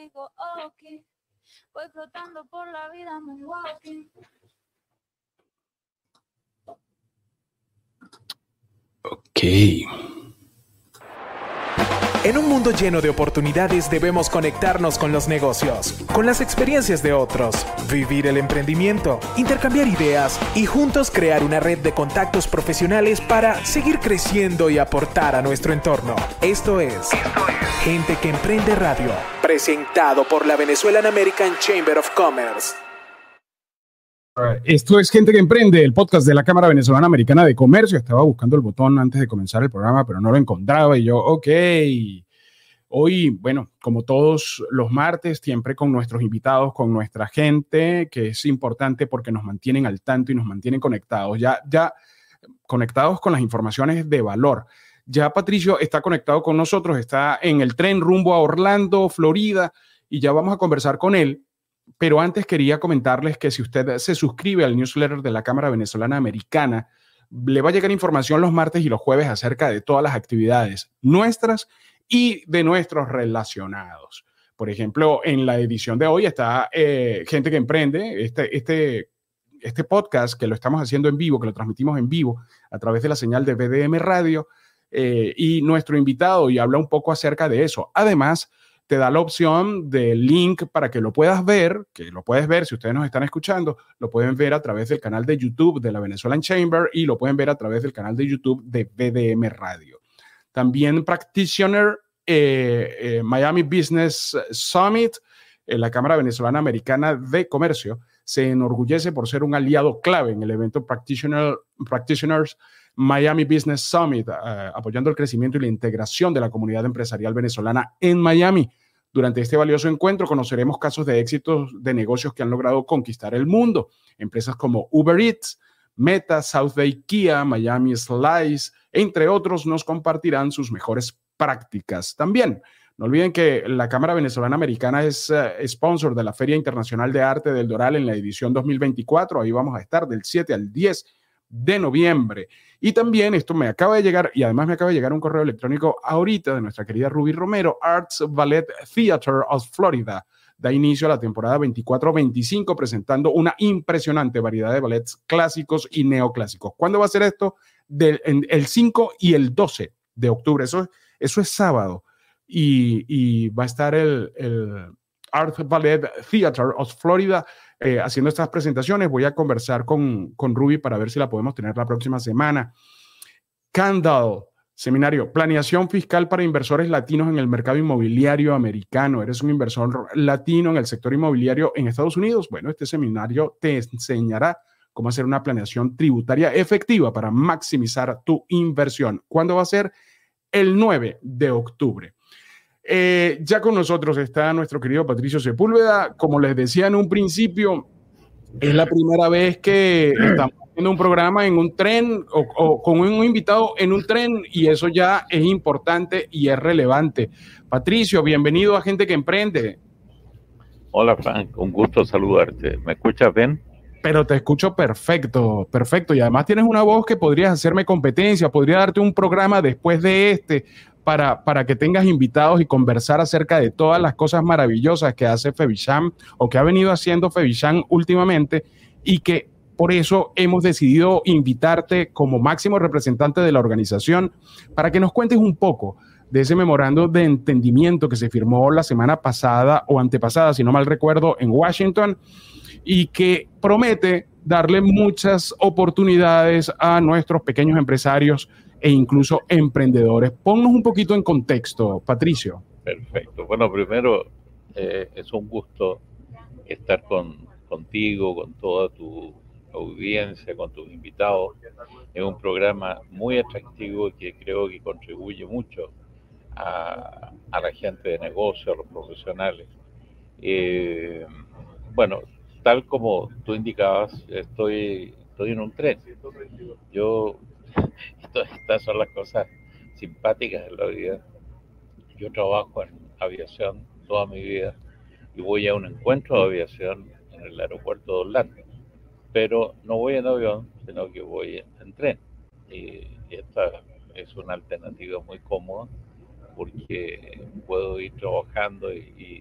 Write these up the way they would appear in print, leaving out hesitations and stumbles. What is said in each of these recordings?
digo ok. Voy flotando por la vida, moonwalking. Ok. En un mundo lleno de oportunidades debemos conectarnos con los negocios, con las experiencias de otros, vivir el emprendimiento, intercambiar ideas y juntos crear una red de contactos profesionales para seguir creciendo y aportar a nuestro entorno. Esto es Gente que Emprende Radio, presentado por la Venezuelan American Chamber of Commerce. Esto es Gente que Emprende, el podcast de la Cámara Venezolana Americana de Comercio. Estaba buscando el botón antes de comenzar el programa, pero no lo encontraba y yo, ok. Hoy, bueno, como todos los martes, siempre con nuestros invitados, con nuestra gente, que es importante porque nos mantienen al tanto y nos mantienen conectados, ya conectados con las informaciones de valor. Ya Patricio está conectado con nosotros, está en el tren rumbo a Orlando, Florida, y ya vamos a conversar con él. Pero antes quería comentarles que si usted se suscribe al newsletter de la Cámara Venezolana Americana, le va a llegar información los martes y los jueves acerca de todas las actividades nuestras y de nuestros relacionados. Por ejemplo, en la edición de hoy está Gente que Emprende, este podcast que lo estamos haciendo en vivo, que lo transmitimos en vivo a través de la señal de BDM Radio, y nuestro invitado y habla un poco acerca de eso. Además, te da la opción del link para que lo puedas ver, que lo puedes ver si ustedes nos están escuchando, lo pueden ver a través del canal de YouTube de la Venezuelan Chamber y lo pueden ver a través del canal de YouTube de BDM Radio. También Practitioner, Miami Business Summit, la Cámara Venezolana Americana de Comercio, se enorgullece por ser un aliado clave en el evento Practitioners Miami Business Summit, apoyando el crecimiento y la integración de la comunidad empresarial venezolana en Miami. Durante este valioso encuentro conoceremos casos de éxitos de negocios que han logrado conquistar el mundo. Empresas como Uber Eats, Meta, Southday Kia, Miami Slice, entre otros, nos compartirán sus mejores prácticas. También, no olviden que la Cámara Venezolana Americana es sponsor de la Feria Internacional de Arte del Doral en la edición 2024. Ahí vamos a estar del 7 al 10 de noviembre. Y también esto me acaba de llegar, y además me acaba de llegar un correo electrónico ahorita de nuestra querida Ruby Romero. Arts Ballet Theater of Florida da inicio a la temporada 24-25 presentando una impresionante variedad de ballets clásicos y neoclásicos. ¿Cuándo va a ser esto? El 5 y el 12 de octubre. Eso es sábado. Y va a estar el Art Ballet Theater of Florida haciendo estas presentaciones. Voy a conversar con Ruby para ver si la podemos tener la próxima semana. Candle, seminario, planeación fiscal para inversores latinos en el mercado inmobiliario americano. ¿Eres un inversor latino en el sector inmobiliario en Estados Unidos? Bueno, este seminario te enseñará cómo hacer una planeación tributaria efectiva para maximizar tu inversión. ¿Cuándo va a ser? El 9 de octubre. Ya con nosotros está nuestro querido Patricio Sepúlveda. Como les decía en un principio, es la primera vez que estamos haciendo un programa en un tren o con un invitado en un tren, y eso ya es importante y es relevante. Patricio, bienvenido a Gente que Emprende. Hola Frank, un gusto saludarte. ¿Me escuchas bien? Pero te escucho perfecto, perfecto. Y además tienes una voz que podrías hacerme competencia, podría darte un programa después de este para que tengas invitados y conversar acerca de todas las cosas maravillosas que hace Fevicham o que ha venido haciendo Fevicham últimamente, y que por eso hemos decidido invitarte como máximo representante de la organización para que nos cuentes un poco de ese memorando de entendimiento que se firmó la semana pasada o antepasada, si no mal recuerdo, en Washington, y que promete darle muchas oportunidades a nuestros pequeños empresarios e incluso emprendedores. Ponnos un poquito en contexto, Patricio. Perfecto. Bueno, primero es un gusto estar contigo, con toda tu audiencia, con tus invitados. Es un programa muy atractivo que creo que contribuye mucho a la gente de negocio, a los profesionales. Bueno, tal como tú indicabas, estoy en un tren. Estas son las cosas simpáticas de la vida. Yo trabajo en aviación toda mi vida y voy a un encuentro de aviación en el aeropuerto de Orlando, pero no voy en avión, sino que voy en tren. Y esta es una alternativa muy cómoda porque puedo ir trabajando y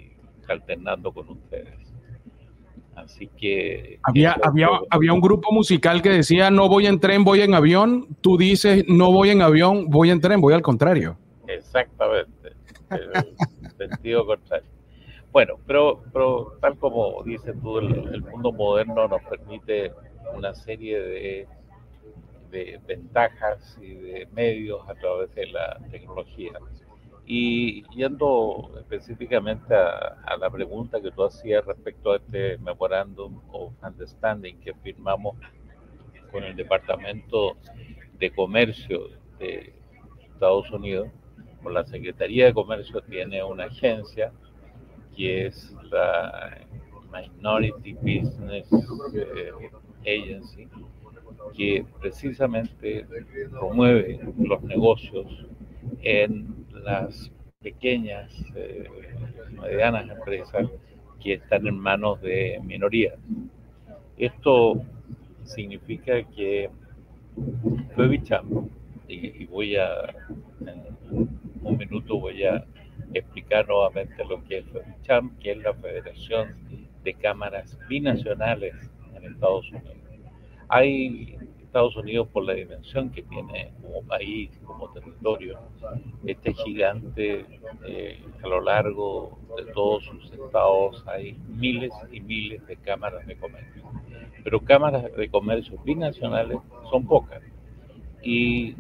alternando con ustedes. Así que... Había un grupo musical que decía no voy en tren, voy en avión. Tú dices no voy en avión, voy en tren, voy al contrario. Exactamente, el sentido contrario. Bueno, pero tal como dices tú, el mundo moderno nos permite una serie de ventajas y de medios a través de la tecnología. Y yendo específicamente a la pregunta que tú hacías respecto a este Memorandum of Understanding que firmamos con el Departamento de Comercio de Estados Unidos, con la Secretaría de Comercio tiene una agencia que es la Minority Business Agency, que precisamente promueve los negocios en las pequeñas y medianas empresas que están en manos de minorías. Esto significa que FEBICHAM, y en un minuto voy a explicar nuevamente lo que es FEBICHAM, que es la Federación de Cámaras Binacionales en Estados Unidos. Estados Unidos, por la dimensión que tiene como país, como territorio, este gigante, a lo largo de todos sus estados hay miles y miles de cámaras de comercio. Pero cámaras de comercio binacionales son pocas. Y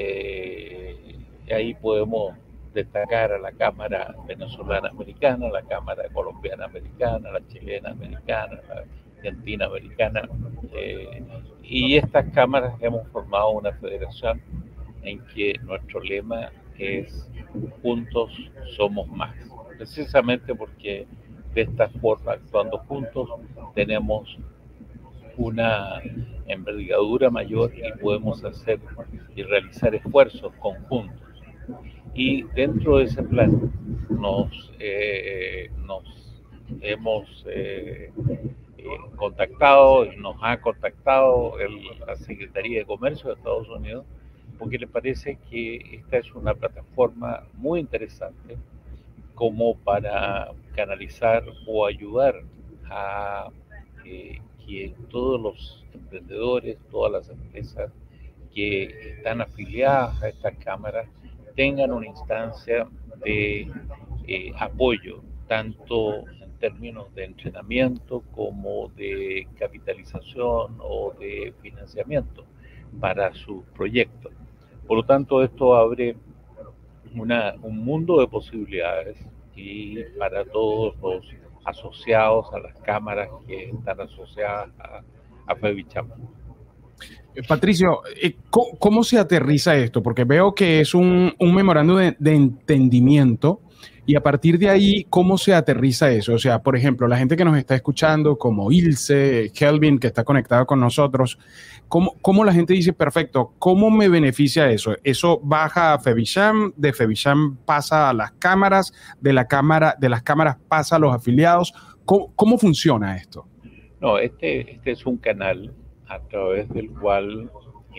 ahí podemos destacar a la Cámara Venezolana Americana, la Cámara Colombiana Americana, la Chilena Americana, la Argentina Americana, y estas cámaras hemos formado una federación en que nuestro lema es juntos somos más, precisamente porque de esta forma, actuando juntos, tenemos una envergadura mayor y podemos hacer y realizar esfuerzos conjuntos. Y dentro de ese plan nos hemos nos ha contactado la Secretaría de Comercio de Estados Unidos, porque le parece que esta es una plataforma muy interesante como para canalizar o ayudar a que todos los emprendedores, todas las empresas que están afiliadas a estas cámaras tengan una instancia de apoyo, tanto en términos de entrenamiento como de capitalización o de financiamiento para sus proyectos. Por lo tanto, esto abre un mundo de posibilidades y para todos los asociados a las cámaras que están asociadas a FEBICHAM. Patricio, ¿cómo se aterriza esto? Porque veo que es un memorándum de entendimiento y a partir de ahí, ¿cómo se aterriza eso? O sea, por ejemplo, la gente que nos está escuchando, como Ilse, Kelvin, que está conectado con nosotros, ¿cómo la gente dice, perfecto, ¿cómo me beneficia eso? ¿Eso baja a FEBICHAM, de FEBICHAM pasa a las cámaras, de las cámaras pasa a los afiliados? ¿Cómo funciona esto? No, este es un canal a través del cual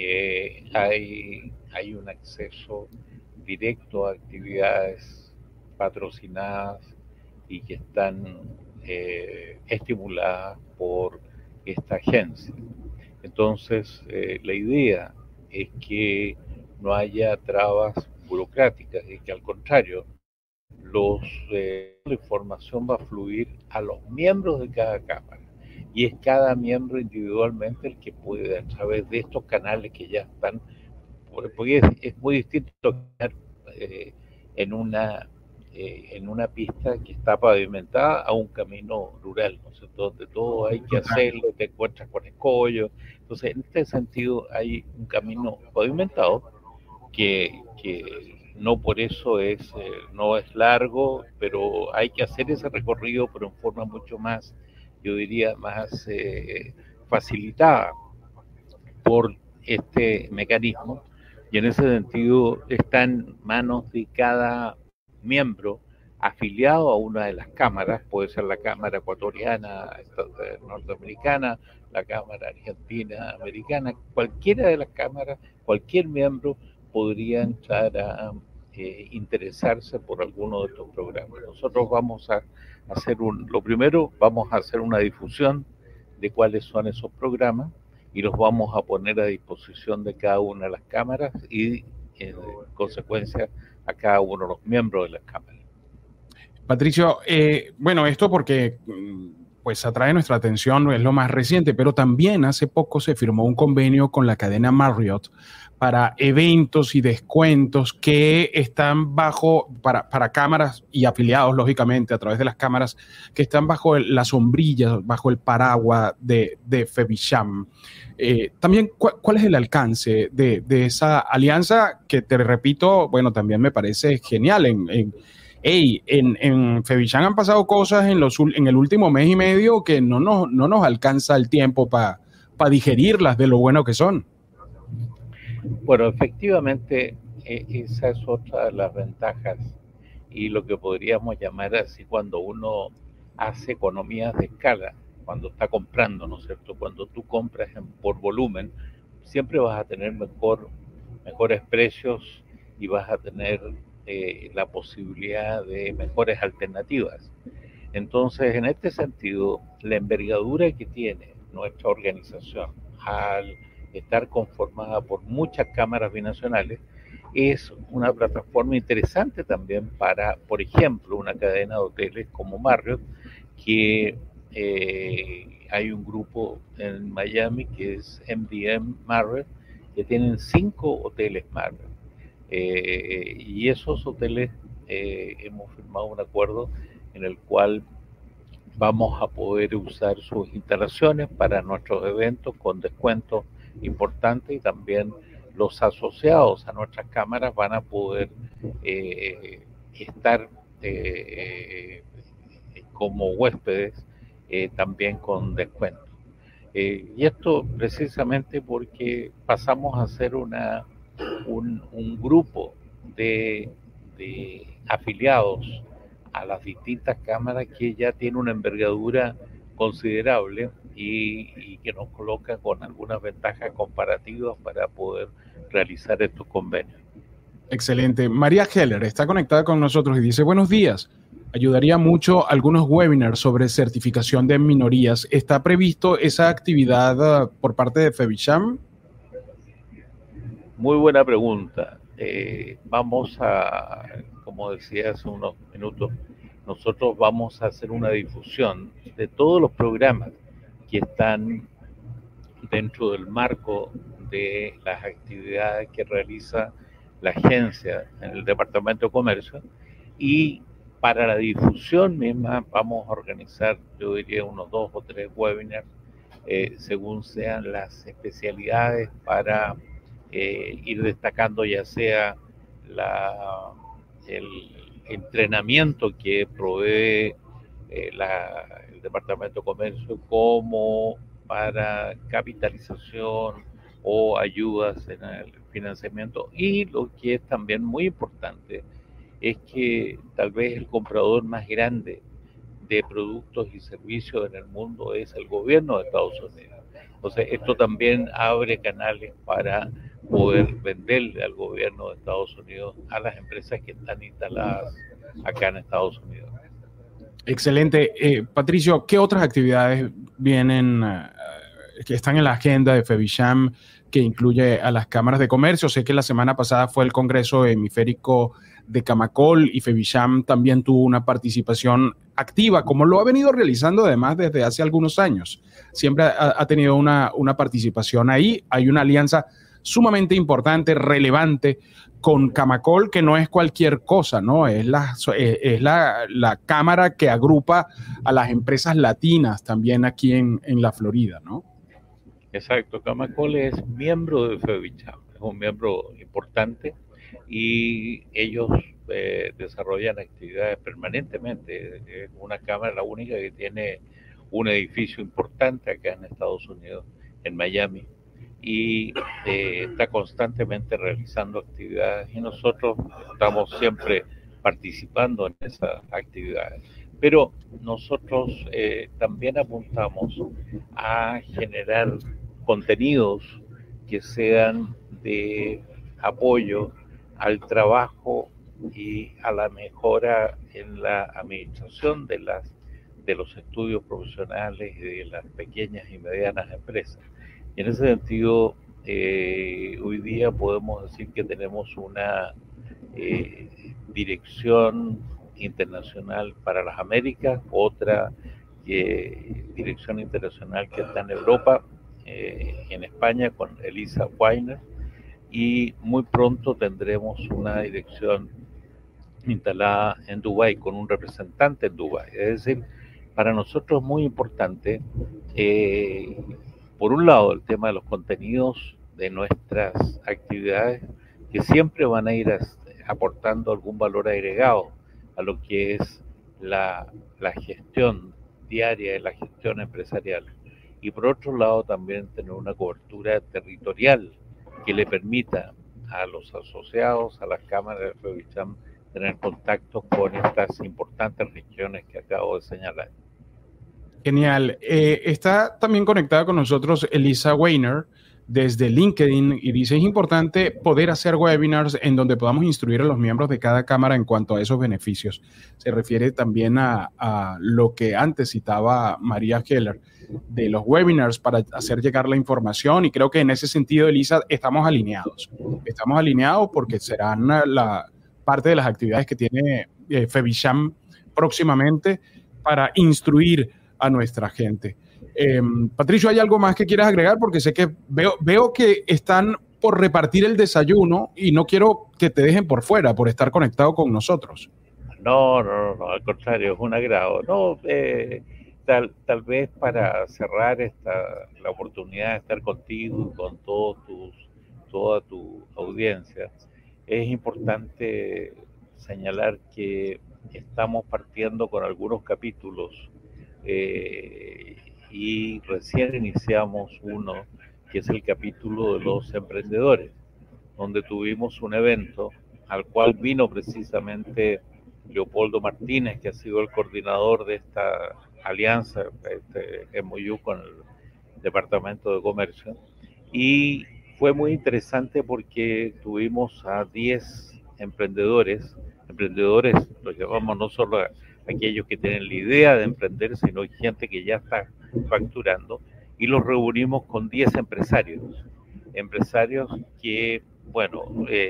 hay un acceso directo a actividades patrocinadas y que están estimuladas por esta agencia. Entonces, la idea es que no haya trabas burocráticas y que al contrario, la información va a fluir a los miembros de cada cámara. Y es cada miembro individualmente el que puede, a través de estos canales que ya están, porque es muy distinto en una pista que está pavimentada a un camino rural, ¿no? Donde todo hay que hacerlo, te encuentras con escollos. Entonces, en este sentido, hay un camino pavimentado que no por eso no es largo, pero hay que hacer ese recorrido, pero en forma mucho más, yo diría, más facilitada por este mecanismo, y en ese sentido está en manos de cada miembro afiliado a una de las cámaras, puede ser la Cámara Ecuatoriana, Norteamericana, la Cámara Argentina, Americana, cualquiera de las cámaras, cualquier miembro podría entrar a interesarse por alguno de estos programas. Nosotros vamos a lo primero, vamos a hacer una difusión de cuáles son esos programas y los vamos a poner a disposición de cada una de las cámaras y, en consecuencia, a cada uno de los miembros de las cámaras. Patricio, bueno, esto porque pues atrae nuestra atención, es lo más reciente, pero también hace poco se firmó un convenio con la cadena Marriott para eventos y descuentos que están para cámaras y afiliados, lógicamente, a través de las cámaras que están bajo la sombrilla, bajo el paraguas de Fevicham. También, ¿cuál es el alcance de esa alianza que, te repito, bueno, también me parece genial? En Fevicham han pasado cosas en el último mes y medio que no nos alcanza el tiempo para digerirlas de lo bueno que son. Bueno, efectivamente, esa es otra de las ventajas y lo que podríamos llamar así cuando uno hace economías de escala, cuando está comprando, ¿no es cierto? Cuando tú compras por volumen, siempre vas a tener mejores precios y vas a tener la posibilidad de mejores alternativas. Entonces, en este sentido, la envergadura que tiene nuestra organización al estar conformada por muchas cámaras binacionales es una plataforma interesante también para, por ejemplo, una cadena de hoteles como Marriott, que hay un grupo en Miami que es MDM Marriott, que tienen 5 hoteles Marriott. Y esos hoteles hemos firmado un acuerdo en el cual vamos a poder usar sus instalaciones para nuestros eventos con descuentos importantes y también los asociados a nuestras cámaras van a poder estar como huéspedes también con descuentos. Y esto precisamente porque pasamos a ser un grupo de afiliados a las distintas cámaras que ya tiene una envergadura considerable y que nos coloca con algunas ventajas comparativas para poder realizar estos convenios. Excelente. María Heller está conectada con nosotros y dice: buenos días. Ayudaría mucho algunos webinars sobre certificación de minorías. ¿Está previsto esa actividad por parte de Fevicham? Muy buena pregunta. Vamos a, como decía hace unos minutos, nosotros vamos a hacer una difusión de todos los programas que están dentro del marco de las actividades que realiza la agencia en el Departamento de Comercio, y para la difusión misma vamos a organizar, yo diría, unos 2 o 3 webinars según sean las especialidades para ir destacando ya sea el entrenamiento que provee el Departamento de Comercio como para capitalización o ayudas en el financiamiento, y lo que es también muy importante es que tal vez el comprador más grande de productos y servicios en el mundo es el gobierno de Estados Unidos. Entonces, esto también abre canales para poder venderle al gobierno de Estados Unidos a las empresas que están instaladas acá en Estados Unidos. Excelente. Patricio, ¿qué otras actividades vienen, que están en la agenda de Fevicham, que incluye a las cámaras de comercio? Sé que la semana pasada fue el Congreso Hemisférico de Camacol y Fevicham también tuvo una participación activa, como lo ha venido realizando además desde hace algunos años. Siempre ha tenido una participación ahí. Hay una alianza sumamente importante, relevante con Camacol, que no es cualquier cosa, ¿no? Es la cámara que agrupa a las empresas latinas también aquí en la Florida, ¿no? Exacto, Camacol es miembro de Fevicham, es un miembro importante y ellos desarrollan actividades permanentemente. Es una cámara la única que tiene un edificio importante acá en Estados Unidos, en Miami, y está constantemente realizando actividades y nosotros estamos siempre participando en esas actividades. Pero nosotros también apuntamos a generar contenidos que sean de apoyo al trabajo y a la mejora en la administración de las de los estudios profesionales y de las pequeñas y medianas empresas. Y en ese sentido, hoy día podemos decir que tenemos una dirección internacional para las Américas, otra dirección internacional que está en Europa, en España, con Elisa Weiner, y muy pronto tendremos una dirección instalada en Dubái con un representante en Dubái. Es decir, para nosotros es muy importante, por un lado, el tema de los contenidos de nuestras actividades, que siempre van a ir aportando algún valor agregado a lo que es la gestión diaria y la gestión empresarial. Y por otro lado, también tener una cobertura territorial que le permita a los asociados, a las cámaras de FEVICHAM, tener contactos con estas importantes regiones que acabo de señalar. Genial. Está también conectada con nosotros Elisa Weiner desde LinkedIn y dice: es importante poder hacer webinars en donde podamos instruir a los miembros de cada cámara en cuanto a esos beneficios. Se refiere también a lo que antes citaba María Keller de los webinars para hacer llegar la información, y creo que en ese sentido, Elisa, estamos alineados. Estamos alineados porque serán la parte de las actividades que tiene FEVICHAM próximamente para instruir a nuestra gente. Patricio, ¿hay algo más que quieras agregar? Porque sé que veo que están por repartir el desayuno y no quiero que te dejen por fuera por estar conectado con nosotros. No, al contrario, es un agrado. No, tal vez para cerrar la oportunidad de estar contigo y con toda tu audiencia, es importante señalar que estamos partiendo con algunos capítulos y recién iniciamos uno, que es el capítulo de los emprendedores, donde tuvimos un evento al cual vino precisamente Leopoldo Martínez, que ha sido el coordinador de esta alianza, MOU con el Departamento de Comercio, y fue muy interesante porque tuvimos a 10 emprendedores, los llamamos no solo aquellos que tienen la idea de emprender, sino gente que ya está facturando, y los reunimos con 10 empresarios que, bueno,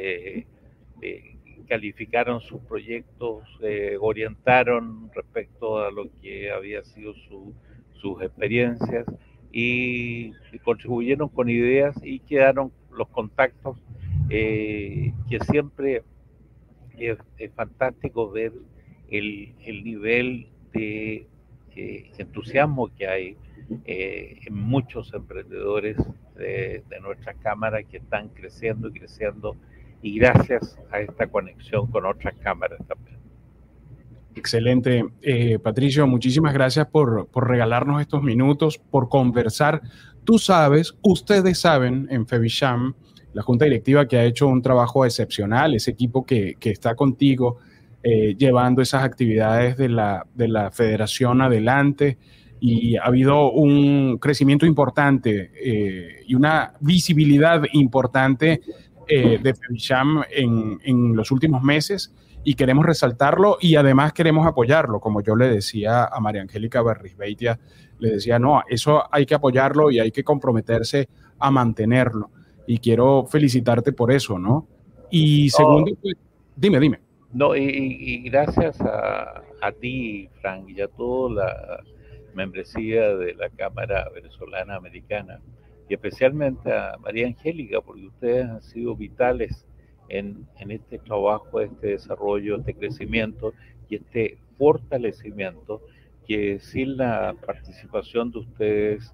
calificaron sus proyectos, orientaron respecto a lo que había sido sus experiencias y contribuyeron con ideas, y quedaron los contactos, que siempre es fantástico ver el nivel de entusiasmo que hay en muchos emprendedores de nuestra cámara, que están creciendo y creciendo, y gracias a esta conexión con otras cámaras también. Excelente. Patricio, muchísimas gracias por regalarnos estos minutos, por conversar. Tú sabes, ustedes saben en FEVICHAM, la Junta Directiva, que ha hecho un trabajo excepcional, ese equipo que está contigo llevando esas actividades de la federación adelante, y ha habido un crecimiento importante y una visibilidad importante de FEVICHAM en los últimos meses, y queremos resaltarlo y además queremos apoyarlo. Como yo le decía a María Angélica Barrisbeitia, le decía, no, eso hay que apoyarlo y hay que comprometerse a mantenerlo, y quiero felicitarte por eso, ¿no? Y segundo, pues, dime. No, y gracias a ti, Frank, y a toda la membresía de la Cámara Venezolana Americana, y especialmente a María Angélica, porque ustedes han sido vitales en este trabajo, este desarrollo, este crecimiento y este fortalecimiento, que sin la participación de ustedes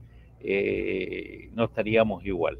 no estaríamos igual.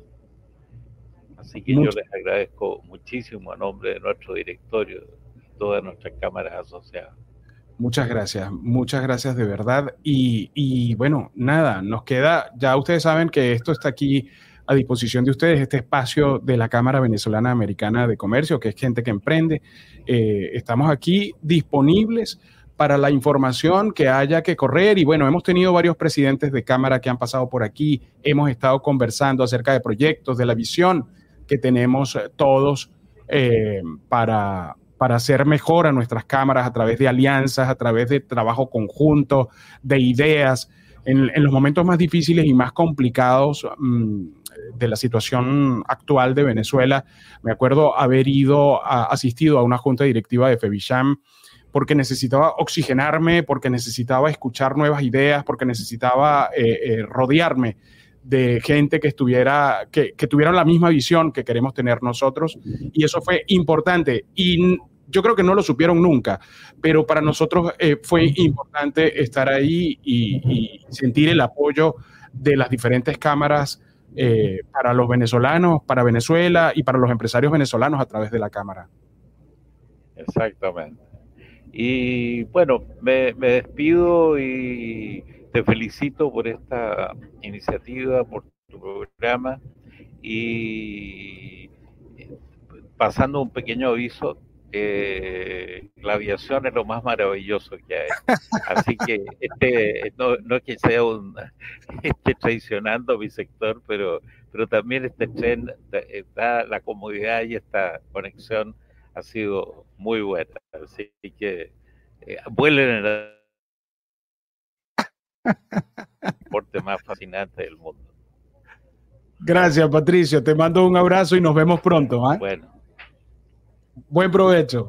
Así que yo les agradezco muchísimo a nombre de nuestro directorio y todas nuestras cámaras asociadas. Muchas gracias de verdad. Y bueno, nada, nos queda, ya ustedes saben que esto está aquí a disposición de ustedes, este espacio de la Cámara Venezolana Americana de Comercio, que es gente que emprende. Estamos aquí disponibles para la información que haya que correr, y bueno, hemos tenido varios presidentes de Cámara que han pasado por aquí, hemos estado conversando acerca de proyectos, de la visión que tenemos todos para para hacer mejor a nuestras cámaras a través de alianzas, a través de trabajo conjunto, de ideas, en los momentos más difíciles y más complicados de la situación actual de Venezuela. Me acuerdo haber asistido a una junta directiva de FEBICHAM porque necesitaba oxigenarme, porque necesitaba escuchar nuevas ideas, porque necesitaba rodearme de gente que tuviera la misma visión que queremos tener nosotros, y eso fue importante. Y yo creo que no lo supieron nunca, pero para nosotros fue importante estar ahí y sentir el apoyo de las diferentes cámaras para los venezolanos, para Venezuela y para los empresarios venezolanos a través de la cámara. Exactamente. Y bueno, me despido y te felicito por esta iniciativa, por tu programa, y pasando un pequeño aviso, la aviación es lo más maravilloso que hay. Así que no es que sea esté traicionando mi sector, pero también este tren da la comodidad y esta conexión ha sido muy buena. Así que vuelen en el deporte más fascinante del mundo. Gracias, Patricio. Te mando un abrazo y nos vemos pronto. Bueno. Buen provecho.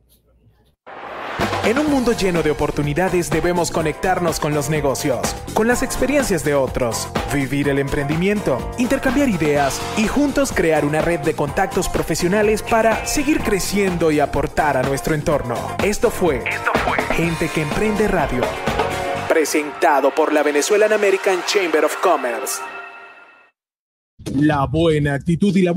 En un mundo lleno de oportunidades debemos conectarnos con los negocios, con las experiencias de otros, vivir el emprendimiento, intercambiar ideas y juntos crear una red de contactos profesionales para seguir creciendo y aportar a nuestro entorno. Esto fue Gente que Emprende Radio, presentado por la Venezuelan American Chamber of Commerce. La buena actitud y la